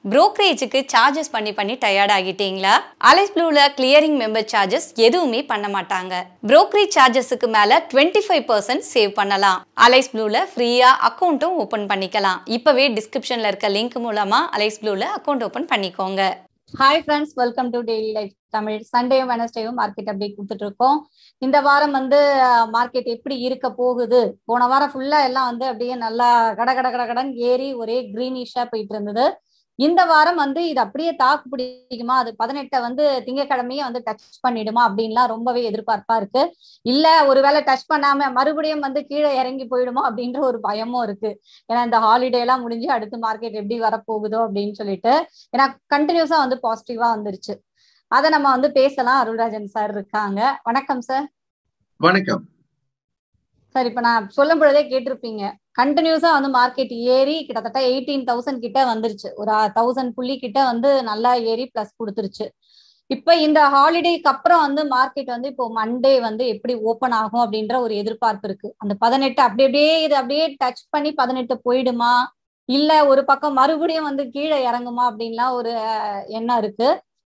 Brokerage-க்கு charges பண்ணி tired ஆகிட்டீங்களா? Alice ப்ளூல கிளியரிங் மெம்பர் சார்ஜஸ் எதுவுமே பண்ண மாட்டாங்க. Brokerage சார்ஜஸ்க்கு மேல 25% சேவ் பண்ணலாம். அலைஸ் ப்ளூல ஃப்ரீயா அக்கவுண்ட்டும் ஓபன் பண்ணிக்கலாம். இப்பவே டிஸ்கிரிப்ஷன்ல இருக்க லிங்க் மூலமா அலைஸ் ப்ளூல அக்கவுண்ட் ஓபன் பண்ணிக்கோங்க. Hi friends, welcome to daily life Tamil. சண்டேயும் வெனஸ்டேயும் மார்க்கெட் அப்டேட் கொடுத்துட்டு இருக்கோம். இந்த வாரம் மார்க்கெட் எப்படி இருக்க போகுது? போன வாரம் ஃபுல்லா எல்லாம் அப்படியே நல்லா கடன் ஏறி ஒரே கிரீனிஷா போயிட்டு இருந்தது. இந்த வாரம் இது அப்படியே தாக்கு பிடிக்குமா, அது 18 திங்கக்கிழமையே டச் பண்ணிடுமா அப்படின்லாம் ரொம்பவே எதிர்பார்ப்பா இருக்கு. இல்ல ஒருவேளை டச் பண்ணாம மறுபடியும் கீழே இறங்கி போயிடுமோ அப்படின்ற ஒரு பயமும் இருக்கு. ஏன்னா இந்த ஹாலிடே எல்லாம் முடிஞ்சு அடுத்து மார்க்கெட் எப்படி வரப்போகுதோ அப்படின்னு சொல்லிட்டு, ஏன்னா கண்டினியூஸா பாசிட்டிவா வந்துருச்சு. அதை நம்ம பேசலாம். அருள்ராஜன் சார் இருக்காங்க. வணக்கம் சார். வணக்கம் சார். இப்ப நான் சொல்லும் பொழுதே கேட்டிருப்பீங்க, கண்டினியூஸா மார்க்கெட் ஏறி கிட்டத்தட்ட 18,000 கிட்ட வந்துருச்சு. ஒரு 1000 புள்ளி கிட்ட நல்லா ஏறி பிளஸ் கொடுத்துருச்சு. இப்ப இந்த ஹாலிடேக்கு அப்புறம் மார்க்கெட் இப்போ மண்டே எப்படி ஓபன் ஆகும் அப்படின்ற ஒரு எதிர்பார்ப்பு இருக்கு. அந்த 18 அப்படியே டச் பண்ணி 18 போயிடுமா, இல்ல ஒரு பக்கம் மறுபடியும் கீழே இறங்குமா அப்படின்லாம் ஒரு எண்ணம் இருக்கு.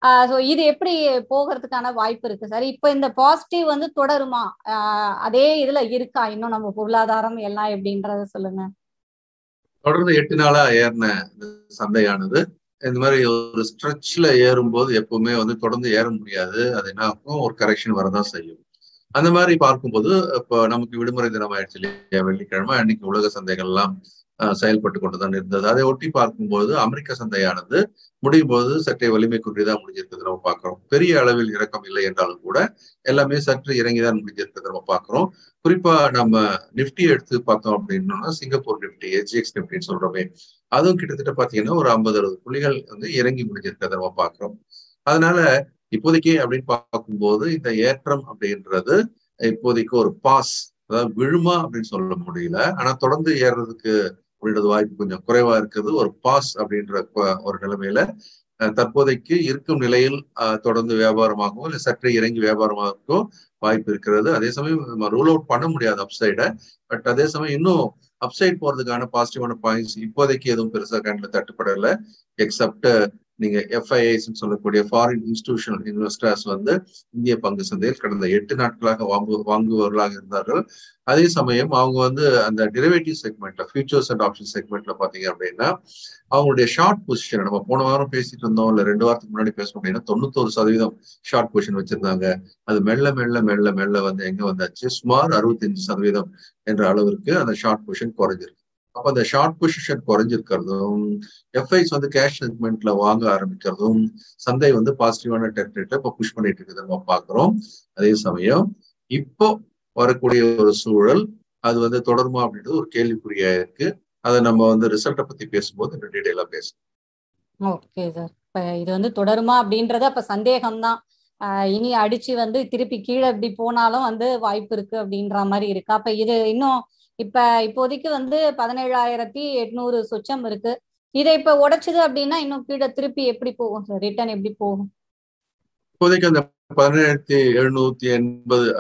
இது எப்படி போகிறதுக்கான வாய்ப்பு இருக்கு சார்? இப்ப இந்த பாசிட்டிவ் தொடருமா? அதே இதுல இருக்கா இன்னும் நம்ம பொருளாதாரம் எல்லாம் எப்படின்றத சொல்லுங்க. தொடர்ந்து 8 நாளா ஏறின சந்தையானது இந்த மாதிரி ஒரு ஸ்ட்ரெச்ல ஏறும்போது எப்பவுமே தொடர்ந்து ஏற முடியாது. அது என்ன ஆகும், ஒரு கரெக்ஷன் வரதான் செய்யும். அந்த மாதிரி பார்க்கும்போது இப்போ நமக்கு விடுமுறை தினம் ஆயிடுச்சு இல்லையா, வெள்ளிக்கிழமை அன்னைக்கு உலக சந்தைகள்லாம் செயல்பட்டு கொண்டுதான் இருந்தது. அதை ஒட்டி பார்க்கும்போது அமெரிக்க சந்தையானது முடியும் போது சற்றே வலிமை குன்றிதான் முடிஞ்சிருக்கிறது நம்ம பார்க்கிறோம். பெரிய அளவில் இறக்கம் இல்லை என்றாலும் கூட எல்லாமே சற்று இறங்கிதான் முடிஞ்சிருக்கிறது நம்ம பார்க்கிறோம். குறிப்பா நம்ம நிப்டி எடுத்து பார்த்தோம் அப்படின்னா, சிங்கப்பூர் நிப்டி, HX நிப்டின்னு சொல்றோமே, அதுவும் கிட்டத்தட்ட பாத்தீங்கன்னா ஒரு 50-60 புள்ளிகள் இறங்கி முடிஞ்சிருக்கிறத நம்ம பார்க்கிறோம். அதனால இப்போதைக்கு அப்படின்னு பார்க்கும்போது இந்த ஏற்றம் அப்படின்றது இப்போதைக்கு ஒரு பாஸ், அதாவது விழுமா அப்படின்னு சொல்ல முடியல. ஆனா தொடர்ந்து ஏறுறதுக்கு அப்படின்றது வாய்ப்பு கொஞ்சம் குறைவா இருக்குது. ஒரு பாஸ் அப்படின்ற ஒரு நிலைமையில தற்போதைக்கு இருக்கும் நிலையில் தொடர்ந்து வியாபாரமாகவும் இல்லை சற்றே இறங்கி வியாபாரமாகவும் வாய்ப்பு இருக்கிறது. அதே சமயம் நம்ம ரூல் அவுட் பண்ண முடியாது அப்சைடை. பட் அதே சமயம் இன்னும் அப்சைட் போறதுக்கான பாசிட்டிவான பாயிண்ட்ஸ் இப்போதைக்கு எதுவும் பெருசா கண்ணில் தட்டுப்படலை. எக்ஸப்ட் நீங்க FIIs சொல்லக்கூடிய ஃபாரின் இன்ஸ்டிடியூஷனல் இன்வெஸ்டர்ஸ் இந்திய பங்கு சந்தையில் கடந்த 8 நாட்களாக வாங்குவவர்களாக இருந்தார்கள். அதே சமயம் அவங்க அந்த டெரிவேட்டிவ் செக்மெண்ட்ல, ஃபியூச்சர்ஸ் அண்ட் ஆப்ஷன் செக்மெண்ட்ல பாத்தீங்க அப்படின்னா அவங்களுடைய ஷார்ட் பொசிஷன் நம்ம போன வாரம் பேசிட்டு இருந்தோம், இல்ல 2 வாரத்துக்கு முன்னாடி பேசணும் அப்படின்னா 91% ஷார்ட் பொசிஷன் வச்சிருந்தாங்க. அது மெல்ல மெல்ல மெல்ல மெல்ல எங்க வந்தாச்சு, சுமார் 65% என்ற அளவிற்கு அந்த ஷார்ட் பொசிஷன் குறைஞ்சிருக்கு. அப்ப அந்த ஷார்ட் பொசிஷன் குறைஞ்சிருக்கிறதும், FIs கேஷ் செக்மெண்ட்ல வாங்க ஆரம்பிக்கிறதும் சந்தை பாசிட்டிவான டெரிட்டரியில இப்ப புஷ் பண்ணிட்டு இருக்கிறத நம்ம பாக்குறோம். அதே சமயம் இப்போ வரக்கூடிய ஒரு சூழல் அது தொடருமா அப்படின்றது ஒரு கேள்விக்குறியா இருக்கு. அதை நம்ம ரிசல்ட்டை பத்தி பேசும்போது இன்னும் டீடைலா பேசணும். Okay sir. இப்ப இது தொடருமா அப்படின்றது அப்ப சந்தேகம்தான். இனி அடிச்சு திருப்பி கீழே இப்படி போனாலும் வாய்ப்பு இருக்கு அப்படின்ற மாதிரி இருக்கு. அப்ப இது இன்னும் இப்போதைக்கு 17,800 சொச்சம் இருக்கு. இதை இப்ப உடைச்சது அப்படின்னா இன்னும் கீழே திருப்பி எப்படி போகும் சார்? ரிட்டர்ன் எப்படி போகும்? இப்போதைக்கு அந்த 17,780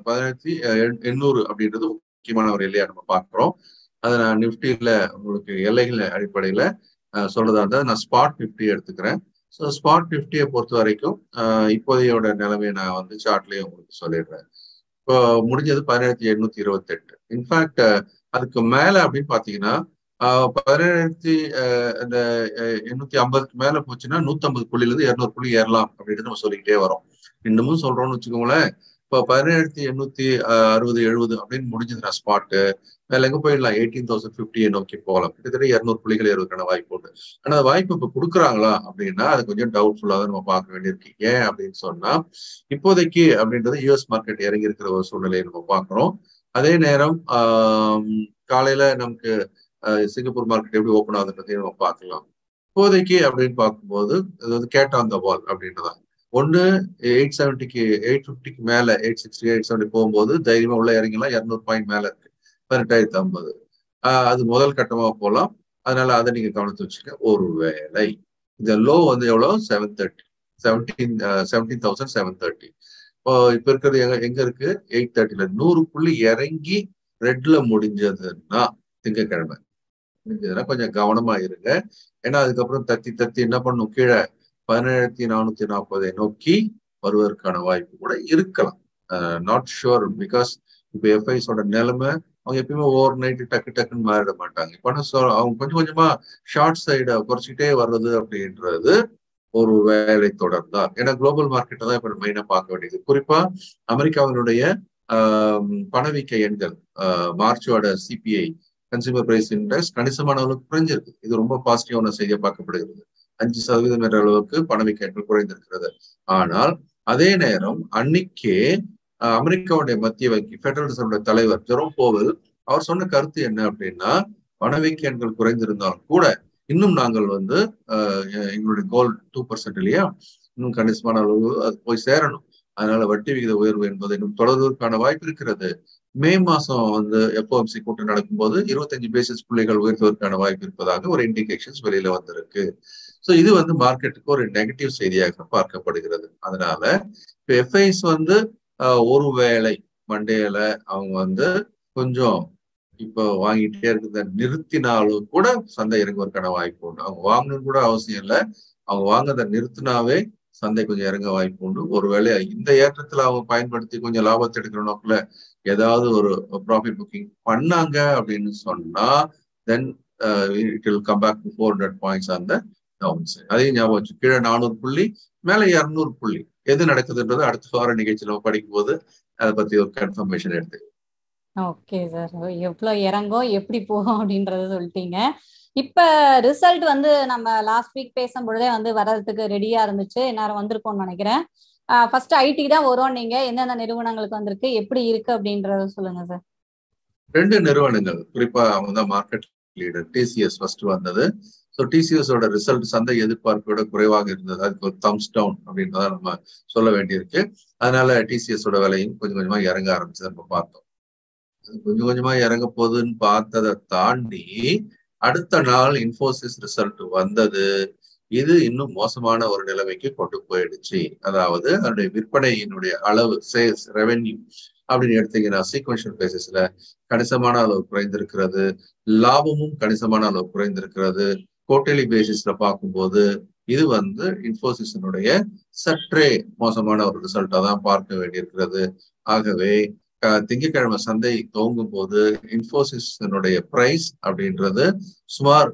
17,800 அப்படின்றது முக்கியமான ஒரு எல்லையா நம்ம பார்க்கிறோம். அதை நான் நிப்டியில உங்களுக்கு எல்லைகள் அடிப்படையில சொல்றதா இருந்தா நான் ஸ்பாட் நிப்டி எடுத்துக்கிறேன். ஸோ ஸ்பாட் நிப்டியை பொறுத்த வரைக்கும் இப்போதையோட நிலைமையை நான் சார்ட்லயே உங்களுக்கு சொல்லிடுறேன். இப்போ முடிஞ்சது 17,828. இன்ஃபேக்ட் அதுக்கு மேல அப்படின்னு பாத்தீங்கன்னா 17,850க்கு மேல போச்சுன்னா 150 புள்ளில இருந்து 200 புள்ளி ஏறலாம் அப்படின்னு நம்ம சொல்லிக்கிட்டே வரோம். இன்னமும் சொல்றோம்னு வச்சுக்கோங்களேன். இப்போ 17,860 70 அப்படின்னு முடிஞ்சதுன்னா ஸ்பாட்டு மேல எங்க போயிடலாம், 18,050 நோக்கி போகலாம். கிட்டத்தட்ட 200 புள்ளிகள் ஏறுவதற்கான வாய்ப்பு உண்டு. ஆனா அந்த வாய்ப்பு இப்ப கொடுக்குறாங்களா அப்படின்னா அது கொஞ்சம் டவுட்ஃபுல்லா தான் நம்ம பார்க்க வேண்டியிருக்கு. ஏன் அப்படின்னு சொன்னா இப்போதைக்கு அப்படின்றது US மார்க்கெட் இறங்கி இருக்கிற ஒரு சூழ்நிலையை நம்ம பார்க்கிறோம். அதே நேரம் காலையில நமக்கு சிங்கப்பூர் மார்க்கெட் எப்படி ஓப்பன் ஆகுதுன்றதையும் நம்ம பார்க்கலாம். இப்போதைக்கு அப்படின்னு பார்க்கும்போது அது கேட் ஆன் த வால் அப்படின்றதான். ஒண்ணு 870க்கு 850க்கு மேல 860 870 போகும்போது தைரியமா உள்ள இறங்கலாம். 200 பாயிண்ட் மேல இருக்கு 18,050. அது முதல் கட்டமா போகலாம். அதனால அதை நீங்க கவனித்து வச்சுக்க. ஒருவேளை இந்த லோ எவ்வளவு 17,730. இப்ப இருக்கிறது எங்க இருக்கு 830ல 100 புள்ளி இறங்கி ரெட்ல முடிஞ்சதுன்னா திங்கக்கிழமை புரிஞ்சதுன்னா கொஞ்சம் கவனமா இருங்க. ஏன்னா அதுக்கப்புறம் தத்தி தத்தி என்ன பண்ணும், கீழே 17,440 நோக்கி வருவதற்கான வாய்ப்பு கூட இருக்கலாம். நாட் ஷுர், பிகாஸ் இப்போ எஃப்ஐஸோட நிலைமை அவங்க எப்பயுமே ஓவர் நைட் டக்கு டக்குன்னு மாறிட மாட்டாங்க. இப்போ அவங்க கொஞ்சம் கொஞ்சமா ஷார்ட் சைடை குறைச்சிக்கிட்டே வர்றது அப்படின்றது ஒரு வேலை தொடர்ந்தார். ஏன்னா குளோபல் மார்க்கெட்டை தான் இப்ப மெயினா பார்க்க வேண்டியது. குறிப்பா அமெரிக்காவினுடைய பணவீக்க எண்கள், மார்ச்சோட சிபிஐ கன்சியூமர் பிரைஸ் இண்டெக்ஸ் கணிசமான அளவுக்கு குறைஞ்சிருக்கு. இது ரொம்ப பாசிட்டிவான செய்தியா பார்க்கப்படுகிறது. 5% என்ற அளவுக்கு பணவீக்க எண்கள் குறைந்திருக்கிறது. ஆனால் அதே நேரம் அன்னைக்கே அமெரிக்காவுடைய மத்திய வங்கி பெடரல் ரிசர்வ் தலைவர் ஜெரோம் போவல் அவர் சொன்ன கருத்து என்ன அப்படின்னா, பணவீக்க எண்கள் குறைந்திருந்தாலும் கூட இன்னும் நாங்கள் எங்களுடைய கோல் 2% இல்லையா, இன்னும் கணிசமான அளவு அது போய் சேரணும். அதனால வட்டி விகித உயர்வு என்பது இன்னும் தொடர்வதற்கான வாய்ப்பு இருக்கிறது. மே மாசம் எஃப்ஓஎம்சி கூட்டம் நடக்கும்போது 25 பேசிஸ் புள்ளிகள் உயர்த்துவதற்கான வாய்ப்பு இருப்பதாக ஒரு இண்டிகேஷன்ஸ் வெளியில வந்திருக்கு. ஸோ இது மார்க்கெட்டுக்கு ஒரு நெகட்டிவ் செய்தியாக பார்க்கப்படுகிறது. அதனால இப்ப எஃப்ஐஸ் ஒருவேளை மண்டேல அவங்க கொஞ்சம் இப்போ வாங்கிட்டே இருக்கிறத நிறுத்தினாலும் கூட சந்தை இறங்குவதற்கான வாய்ப்பு உண்டு. அவங்க வாங்கணும்னு கூட அவசியம் இல்லை. அவங்க வாங்கதை நிறுத்தினாவே சந்தை கொஞ்சம் இறங்க வாய்ப்பு உண்டு. ஒருவேளை இந்த ஏற்றத்துல அவங்க பயன்படுத்தி கொஞ்சம் லாபத்தை எடுக்கிற நோக்கில் ஏதாவது ஒரு ப்ராஃபிட் புக்கிங் பண்ணாங்க அப்படின்னு சொன்னா then it will come back to 400 points அந்த டவுன் சைட். அதையும் ஞாபகம் வச்சு, கீழே 400 புள்ளி மேல 200 புள்ளி எது நடக்குதுன்றது அடுத்த வார நிகழ்ச்சியில் நம்ம படிக்கும் போது அதை பத்தி ஒரு கன்ஃபர்மேஷன் எடுத்து. ஓகே சார், எவ்வளவு இறங்கும் எப்படி போகும் அப்படின்றத சொல்லிட்டீங்க. இப்ப ரிசல்ட் நம்ம லாஸ்ட் வீக் பேசும்பொழுதே வர்றதுக்கு ரெடியா இருந்துச்சு, நேரம் வந்திருக்கும்னு நினைக்கிறேன். ஃபர்ஸ்ட் ஐடி தான் வரும். நீங்க எந்தெந்த நிறுவனங்களுக்கு வந்திருக்கு, எப்படி இருக்கு அப்படின்றத சொல்லுங்க சார். 2 நிறுவனங்கள் குறிப்பா அவங்க தான் மார்க்கெட் லீடர். டிசிஎஸ் ஃபர்ஸ்ட் வந்தது. ஸோ டிசிஎஸோட ரிசல்ட் சந்தை எதிர்பார்ப்போட குறைவாக இருந்தது. அதுக்கு ஒரு தம்ஸ் டவுன் அப்படின்றத நம்ம சொல்ல வேண்டியிருக்கு. அதனால டிசிஎஸோட விலையும் கொஞ்சம் கொஞ்சமா இறங்க ஆரம்பிச்சு நம்ம பார்த்தோம். கொஞ்சம் கொஞ்சமா இறங்க போகுதுன்னு பார்த்ததை தாண்டி அடுத்த நாள் இன்ஃபோசிஸ் ரிசல்ட் வந்தது. இது இன்னும் மோசமான ஒரு நிலைமைக்கு கொண்டு போயிடுச்சு. அதாவது அதனுடைய விற்பனையினுடைய அளவு, சேல்ஸ் ரெவென்யூ அப்படின்னு எடுத்தீங்கன்னா சீக்வென்ஷியல் பேசிஸ்ல கணிசமான அளவு குறைந்திருக்கிறது. லாபமும் கணிசமான அளவு குறைந்திருக்கிறது. குவார்டர்லி பேசிஸ்ல பார்க்கும்போது இது இன்ஃபோசிஸினுடைய சற்றே மோசமான ஒரு ரிசல்ட்டா தான் பார்க்க வேண்டியிருக்கிறது. ஆகவே திங்கட்கிழமை சந்தை துவங்கும் போது இன்ஃபோசிஸினுடைய பிரைஸ் அப்படின்றது சுமார்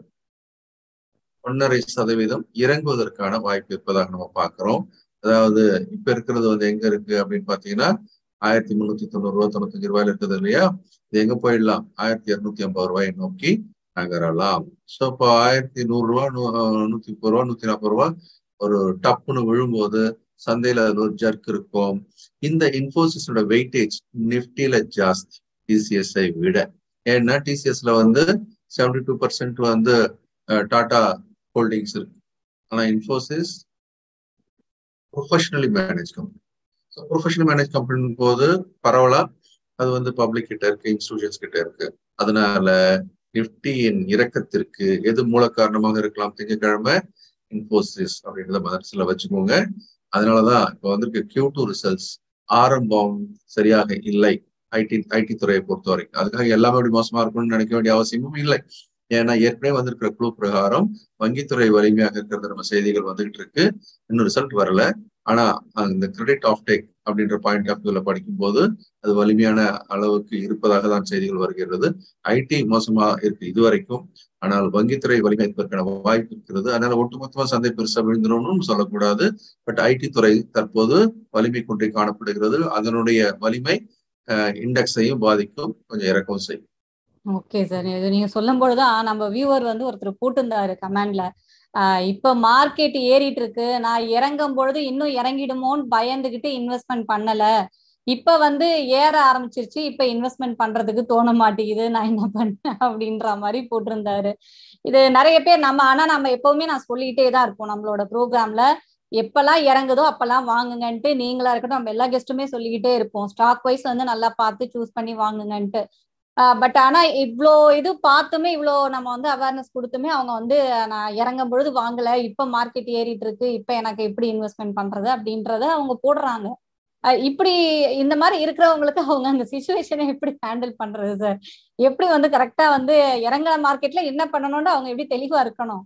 1.5% இறங்குவதற்கான வாய்ப்பு இருப்பதாக நம்ம பார்க்கிறோம். அதாவது இப்ப இருக்கிறது எங்க இருக்கு அப்படின்னு பாத்தீங்கன்னா 1390 ரூபாய் 95 ரூபாயில இருக்குது இல்லையா. இது எங்க போயிடலாம், 1250 ரூபாயை நோக்கி நகரலாம். ஸோ இப்போ 1100 ரூபா 130 ரூபா 140 ரூபா ஒரு டப்புன்னு விழும்போது சந்தையில அது ஒரு ஜர்க் இருக்கும். இந்த இன்ஃபோசிஸோட வெயிட்டேஜ் நிப்டில ஜாஸ்தி டிசிஎஸ்ஐ விட. ஏன்னா டிசிஎஸ்ல 72% டாடா ஹோல்டிங்ஸ் இருக்கு. ஆனா Infosys professionally manage company. Professional manage company போது பரவலா அது பப்ளிக் கிட்ட இருக்கு, இன்ஸ்டிடியூஷன்ஸ் கிட்ட இருக்கு. அதனால நிப்டியின் இறக்கத்திற்கு எது மூல காரணமாக இருக்கலாம் திங்கட்கிழமை, இன்ஃபோசிஸ் அப்படின்றத மனசுல வச்சுக்கோங்க. அதனாலதான் இப்போ Q2 ரிசல்ட்ஸ் ஆரம்பம் சரியாக இல்லை ஐடி துறையை பொறுத்த வரைக்கும். அதுக்காக எல்லாமே அப்படி மோசமா இருக்கும்னு நினைக்க வேண்டிய அவசியமும் இல்லை. ஏன்னா ஏற்கனவே வந்திருக்கிற குழு பிரகாரம் வங்கித்துறை வலிமையாக இருக்கிறது நம்ம செய்திகள் வந்துகிட்டு இருக்கு. இன்னும் ரிசல்ட் வரல. ஆனா அந்த கிரெடிட் ஆஃப் டேக் அப்படின்ற பாயிண்ட் ஆஃப் வியூல படிக்கும் போது அது வலிமையான அளவுக்கு இருப்பதாக தான் செய்திகள் வருகிறது. ஐடி மோசமா இருக்கு இதுவரைக்கும், ஆனால் வங்கித்துறை வலிமை இருப்பதற்கான வாய்ப்பு இருக்கிறது. அதனால ஒட்டுமொத்தமா சந்தை பெருசா விழுந்துடணும்னு சொல்லக்கூடாது. பட் ஐடி துறை தற்போது வலிமை கொண்டே காணப்படுகிறது. அதனுடைய வலிமை இண்டெக்ஸையும் பாதிக்கும், கொஞ்சம் இறக்கவும் செய்யும். ஓகே சார், இது நீங்க சொல்லும் பொழுதுதான் நம்ம வியூவர் ஒருத்தர் போட்டிருந்தாரு கமெண்ட்ல, இப்ப மார்க்கெட் ஏறிட்டு இருக்கு, நான் இறங்கும் பொழுது இன்னும் இறங்கிடுமோன்னு பயந்துகிட்டு இன்வெஸ்ட்மெண்ட் பண்ணல, இப்ப ஏற ஆரம்பிச்சிருச்சு, இப்ப இன்வெஸ்ட்மெண்ட் பண்றதுக்கு தோண மாட்டேங்குது, நான் என்ன பண்ணேன் அப்படின்ற மாதிரி போட்டிருந்தாரு. இது நிறைய பேர் ஆனா நம்ம எப்பவுமே நான் சொல்லிக்கிட்டே தான் இருப்போம் நம்மளோட ப்ரோக்ராம்ல, எப்பெல்லாம் இறங்குதோ அப்பெல்லாம் வாங்குங்கன்ட்டு. நீங்களா இருக்கட்டும், நம்ம எல்லா கெஸ்ட்டுமே சொல்லிக்கிட்டே இருப்போம், ஸ்டாக் வைஸ் நல்லா பார்த்து சூஸ் பண்ணி வாங்குங்கன்ட்டு. பட் ஆனா இவ்வளோ இது பார்த்துமே, இவ்வளோ நம்ம அவேர்னஸ் கொடுத்துமே அவங்க நான் இறங்கும் பொழுது வாங்கல, இப்ப மார்க்கெட் ஏறிட்டு இருக்கு, இப்ப எனக்கு எப்படி இன்வெஸ்ட்மெண்ட் பண்றது அப்படின்றத அவங்க போடுறாங்க. இப்படி இந்த மாதிரி இருக்கிறவங்களுக்கு அவங்க அந்த சிச்சுவேஷனை எப்படி ஹேண்டில் பண்றது சார்? எப்படி வந்து கரெக்டா வந்து இறங்குற மார்க்கெட்ல என்ன பண்ணணும்னு அவங்க எப்படி தெளிவா இருக்கணும்?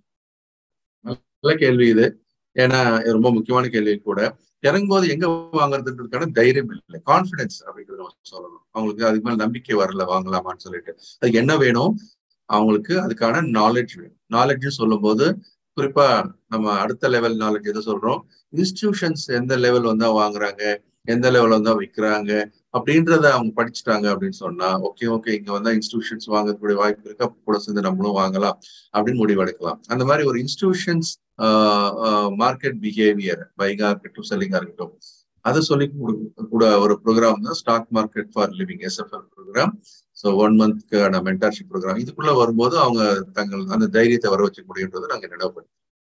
நல்ல கேள்வி இது. ஏன்னா ரொம்ப முக்கியமான கேள்வி கூட. இறங்கும்போது எங்க வாங்குறதுன்றதுக்கான தைரியம் இல்லை, கான்பிடன்ஸ் அப்படிங்கிறத நம்ம சொல்லணும். அவங்களுக்கு அதுக்கு மேல நம்பிக்கை வரல வாங்கலாமான்னு சொல்லிட்டு. அதுக்கு என்ன வேணும்? அவங்களுக்கு அதுக்கான நாலேஜ் வேணும். நாலேஜ் சொல்லும் போது குறிப்பா நம்ம அடுத்த லெவல் நாலேஜ் எதை சொல்றோம்? இன்ஸ்டிடியூஷன்ஸ் எந்த லெவல் வந்தா வாங்குறாங்க, எந்த லெவல் வந்தா விற்கிறாங்க அப்படின்றத அவங்க படிச்சுட்டாங்க அப்படின்னு சொன்னா, ஓகே இங்க வந்தா இன்ஸ்டிடியூஷன்ஸ் வாங்கக்கூடிய வாய்ப்பு இருக்கு, அப்ப கூட சேர்ந்து நம்மளும் வாங்கலாம் அப்படின்னு முடிவெடுக்கலாம். அந்த மாதிரி ஒரு இன்ஸ்டிடியூஷன்ஸ் மார்க்கெட் பிஹேவியர், பைங்கா இருக்கட்டும் செல்லிங்கா இருக்கட்டும், அதை சொல்லி கூட ஒரு ப்ரோக்ராம் தான் stock market for living, SFL program. So 1 மந்த்க்கான மென்டர்ஷிப் ப்ரோக்ராம். இதுக்குள்ள வரும்போது அவங்க தங்கள் அந்த தைரியத்தை வர வச்சுக்க முடியுன்றது நாங்கள் நினைவுபடுத்தோம்.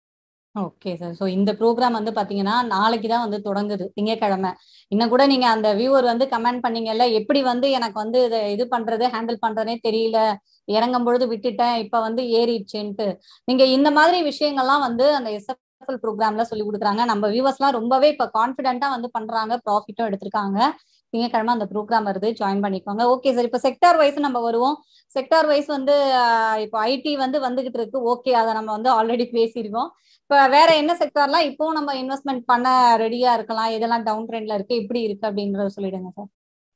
Okay sir. ஸோ இந்த ப்ரோக்ராம் வந்து பாத்தீங்கன்னா நாளைக்கு தான் வந்து தொடங்குது, திங்கட்கிழமை. இன்னும் கூட நீங்க அந்த வியூவர் வந்து கமெண்ட் பண்ணீங்கல்ல, எப்படி வந்து எனக்கு வந்து இதை இது பண்றது ஹேண்டில் பண்றதே தெரியல, இறங்கும் பொழுது விட்டுட்டேன், இப்ப வந்து ஏறிடுச்சுன்ட்டு. நீங்க இந்த மாதிரி விஷயங்கள்லாம் வந்து அந்த SFL ப்ரோக்ராம்ல சொல்லி கொடுக்குறாங்க. நம்ம வியூவர்ஸ்லாம் ரொம்பவே இப்ப கான்பிடென்ட்டா வந்து பண்றாங்க, ப்ராஃபிட்டும் எடுத்திருக்காங்க. திங்கட்கிழமை அந்த ப்ரோக்ராம் வருது, ஜாயின் பண்ணிக்கோங்க. Okay sir. இப்போ செக்டார் வைஸ் நம்ம வருவோம். செக்டார் வைஸ் வந்து இப்போ ஐடி வந்து வந்துகிட்டு இருக்கு. ஓகே, அதை நம்ம வந்து ஆல்ரெடி பேசியிருக்கோம். இப்ப வேற என்ன செக்டார்லாம் இப்போ நம்ம இன்வெஸ்ட்மெண்ட் பண்ண ரெடியா இருக்கலாம், இதெல்லாம் டவுன் ட்ரெண்ட்ல இருக்கு, எப்படி இருக்கு அப்படின்றத சொல்லிடுங்க சார்.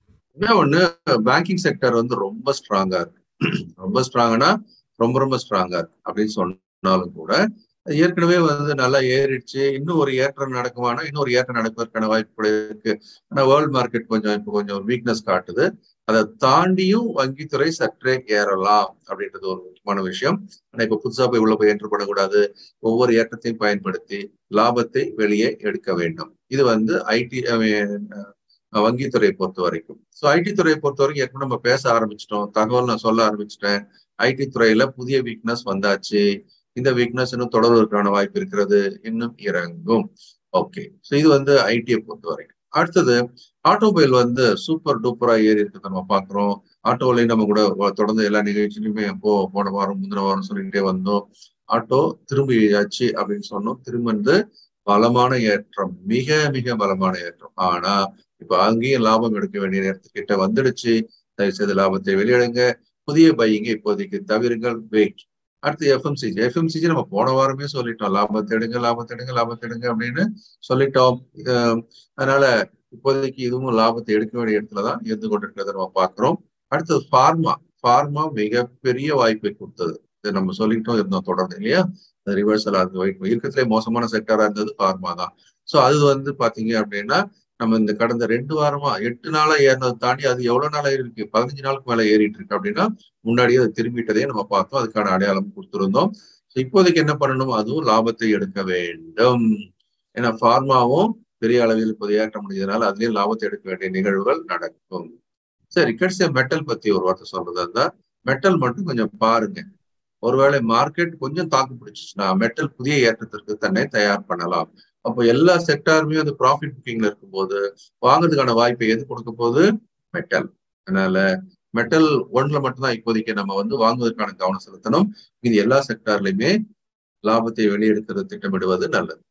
ஒண்ணு, பேங்கிங் செக்டர் வந்து ரொம்ப ஸ்ட்ராங்கா இருக்கு. ரொம்ப ஸ்ட்ராங்னா ரொம்ப ஸ்ட்ராங்கா இருக்கு அப்படின்னு சொன்னாலும் கூட, ஏற்கனவே வந்து நல்லா ஏறிடுச்சு. இன்னும் ஒரு ஏற்றம் நடக்குமானா இன்னும் ஒரு ஏற்றம் நடப்பதற்கான வாய்ப்பு இருக்கு. ஆனா வேர்ல்ட் மார்க்கெட் இப்போ கொஞ்சம் வீக்னஸ் காட்டுது. அதை தாண்டியும் வங்கித்துறை சற்றே ஏறலாம் அப்படின்றது ஒரு முக்கியமான விஷயம். ஆனா இப்ப புதுசா போய் உள்ள போய் ஏற்ற பண்ணக்கூடாது. ஒவ்வொரு ஏற்றத்தையும் பயன்படுத்தி லாபத்தை வெளியே எடுக்க வேண்டும். இது வந்து ஐடி வங்கித்துறையை பொறுத்த வரைக்கும். ஸோ ஐடி துறையை பொறுத்த வரைக்கும் ஏற்கனவே நம்ம பேச ஆரம்பிச்சிட்டோம். தகவல் நான் சொல்ல ஆரம்பிச்சிட்டேன். ஐடி துறையில புதிய வீக்னஸ் வந்தாச்சு. இந்த வீக்னஸ் இன்னும் தொடர்வதற்கான வாய்ப்பு இருக்கிறது, இன்னும் இறங்கும். ஓகே, ஸோ இது வந்து ஐடியை பொறுத்த வரைக்கும். அடுத்தது ஆட்டோமொபைல் வந்து சூப்பர் டூப்பரா ஏறி இருக்கிறத நம்ம பாக்குறோம். ஆட்டோலையும் நம்ம கூட தொடர்ந்து எல்லா நிகழ்ச்சியிலுமே போன வாரம் முந்தின வாரம் சொல்லிக்கிட்டே வந்தோம். ஆட்டோ திரும்பியாச்சு அப்படின்னு சொன்னோம். திரும்ப பலமான ஏற்றம், மிக பலமான ஏற்றம். ஆனா இப்ப அங்கேயும் லாபம் எடுக்க வேண்டிய நேரத்துக்கிட்ட வந்துடுச்சு. தயவு செய்து லாபத்தை வெளியிடுங்க, புதிய பையிங்க இப்போதைக்கு தவிருங்கள், வெயிட். அடுத்து எஃப்எம்சிஜி நம்ம போன வாரமே சொல்லிட்டோம், லாபத்தை எடுங்க அப்படின்னு சொல்லிட்டோம். அதனால இப்போதைக்கு இதுவும் லாபத்தை எடுக்க வேண்டிய இடத்துலதான் இருந்து கொண்டிருக்கிறத நம்ம பாக்குறோம். அடுத்தது ஃபார்மா மிகப்பெரிய வாய்ப்பை கொடுத்தது. இதை நம்ம சொல்லிட்டோம் இருந்தோம் தொடர்ந்து, இல்லையா? ரிவர்சல் ஆகுது. இருக்கிறதுலே மோசமான செக்டரா இருந்தது ஃபார்மா தான். ஸோ அது வந்து பாத்தீங்க அப்படின்னா நம்ம இந்த கடந்த 2 வாரமா 8 நாளா ஏறினதை தாண்டி அது எவ்வளவு நாளா இருக்கு, 15 நாளுக்கு மேல ஏறிட்டு இருக்கு அப்படின்னா முன்னாடியே அது திரும்பிட்டதே நம்ம பார்த்தோம். அதுக்கான அடையாளம் கொடுத்திருந்தோம். இப்போதைக்கு என்ன பண்ணணும்? அதுவும் லாபத்தை எடுக்க வேண்டும். ஏன்னா ஃபார்மாவும் பெரிய அளவில் இப்போது ஏற்ற முடிஞ்சதுனால அதுலயும் லாபத்தை எடுக்க வேண்டிய நிகழ்வுகள் நடக்கும். சரி, கடைசியா மெட்டல் பத்தி ஒரு வார்த்தை சொல்றதா இருந்தா, மெட்டல் மட்டும் கொஞ்சம் பாருங்க. ஒருவேளை மார்க்கெட் கொஞ்சம் தாக்கு பிடிச்சிச்சுன்னா மெட்டல் புதிய ஏற்றத்திற்கு தன்னை தயார் பண்ணலாம். அப்போ எல்லா செக்டாருமே வந்து ப்ராஃபிட் புக்கிங்ல இருக்கும்போது வாங்குறதுக்கான வாய்ப்பை எது கொடுக்க போகுது? மெட்டல். அதனால மெட்டல் ஒன்ல மட்டும்தான் இப்போதைக்கு நம்ம வந்து வாங்குவதற்கான கவனம் செலுத்தணும். இது எல்லா செக்டார்லயுமே லாபத்தை வெளியெடுக்கிறது திட்டமிடுவது நல்லது.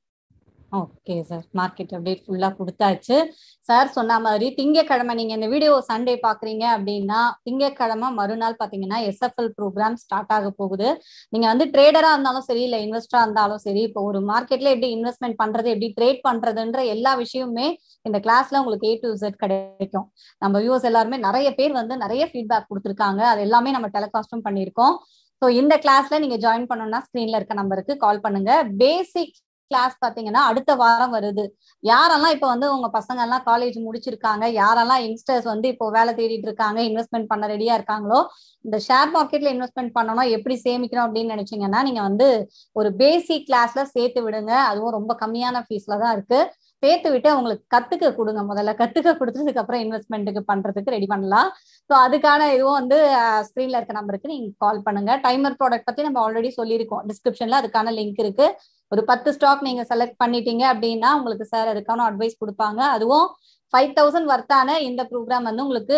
Okay sir. மார்க்கெட் அப்டேட் ஃபுல்லா கொடுத்தாச்சு. சார் சொன்ன மாதிரி திங்கட்கிழமை நீங்க இந்த வீடியோ சண்டே பாக்குறீங்க அப்படின்னா, திங்கட்கிழமை மறுநாள் பாத்தீங்கன்னா SFL ப்ரோக்ராம் ஸ்டார்ட் ஆக போகுது. நீங்க வந்து ட்ரேடரா இருந்தாலும் சரி, இல்ல இன்வெஸ்டரா இருந்தாலும் சரி, இப்போ ஒரு மார்க்கெட்ல எப்படி இன்வெஸ்ட்மெண்ட் பண்றது, எப்படி ட்ரேட் பண்றதுன்ற எல்லா விஷயமுமே இந்த கிளாஸ்ல உங்களுக்கு A to Z கிடைக்கும். நம்ம வியூவர்ஸ் எல்லாருமே நிறைய பேர் வந்து நிறைய ஃபீட்பேக் கொடுத்துருக்காங்க. அது எல்லாமே நம்ம டெலிகாஸ்டும் பண்ணியிருக்கோம். ஸோ இந்த கிளாஸ்ல நீங்க ஜாயின் பண்ணணும்னா ஸ்கிரீன்ல இருக்க நம்பருக்கு கால் பண்ணுங்க. பேசிக் கிளாஸ் பாத்தீங்கன்னா அடுத்த வாரம் வருது. யாரெல்லாம் இப்ப வந்து உங்க பசங்க எல்லாம் காலேஜ் முடிச்சிருக்காங்க, யாரெல்லாம் யங்ஸ்டர்ஸ் வந்து இப்போ வேலை தேடிட்டு இருக்காங்க, இன்வெஸ்ட்மெண்ட் பண்ண ரெடியா இருக்காங்களோ, இந்த ஷேர் மார்க்கெட்ல இன்வெஸ்ட்மெண்ட் பண்ணணும், எப்படி சேமிக்கணும் அப்படின்னு நினைச்சீங்கன்னா நீங்க வந்து ஒரு பேசிக் கிளாஸ்ல சேர்த்து விடுங்க. அதுவும் ரொம்ப கம்மியான ஃபீஸ்ல தான் இருக்கு. சேர்த்து விட்டு அவங்களுக்கு கத்துக்க கொடுங்க. முதல்ல கத்துக்க கொடுத்ததுக்கு அப்புறம் இன்வெஸ்ட்மெண்ட்டுக்கு பண்றதுக்கு ரெடி பண்ணலாம். ஸோ அதுக்கான இதுவும் வந்து ஸ்கிரீன்ல இருக்க நம்பருக்கு நீங்க கால் பண்ணுங்க. டைமர் ப்ராடக்ட் பத்தி நம்ம ஆல்ரெடி சொல்லியிருக்கோம், டிஸ்கிரிப்ஷன்ல அதுக்கான லிங்க் இருக்கு. ஒரு 10 ஸ்டாக் நீங்க செலக்ட் பண்ணிட்டீங்க அப்படின்னா உங்களுக்கு சார் அதுக்கான அட்வைஸ் கொடுப்பாங்க. அதுவும் 5000 வர்த்தான இந்த ப்ரோக்ராம் வந்து உங்களுக்கு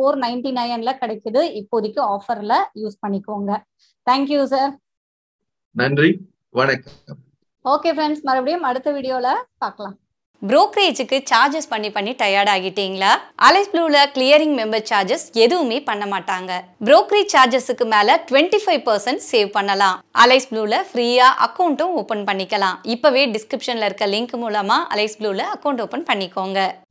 499ல கிடைக்குது. இப்போதைக்கு ஆஃபர்ல யூஸ் பண்ணிக்கோங்க. Thank you sir. நன்றி, வணக்கம். ஓகே ஃப்ரெண்ட்ஸ், மறுபடியும் அடுத்த வீடியோல பார்க்கலாம். Brokerageக்கு சார்ஜஸ் பண்ணி டயர்ட் ஆகிட்டீங்களா? அலைஸ் ப்ளூல கிளியரிங் மெம்பர் சார்ஜஸ் எதுவுமே பண்ண மாட்டாங்க. Brokerage சார்ஜஸ்க்கு மேல 25% சேவ் பண்ணலாம். அலைஸ் ப்ளூல ஃப்ரீயா அக்கவுண்ட்டும் ஓபன் பண்ணிக்கலாம். இப்பவே டிஸ்கிரிப்ஷன்ல இருக்க லிங்க் மூலமா அலைஸ் ப்ளூல அக்கவுண்ட் ஓபன் பண்ணிக்கோங்க.